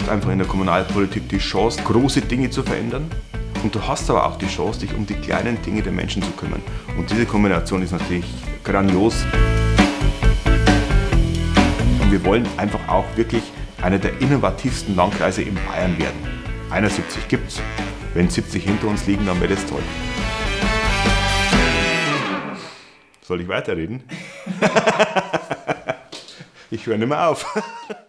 hast einfach in der Kommunalpolitik die Chance, große Dinge zu verändern. Und du hast aber auch die Chance, dich um die kleinen Dinge der Menschen zu kümmern. Und diese Kombination ist natürlich grandios. Und wir wollen einfach auch wirklich einer der innovativsten Landkreise in Bayern werden. 71 gibt's. Wenn 70 hinter uns liegen, dann wäre das toll. Soll ich weiterreden? Ich höre nicht mehr auf.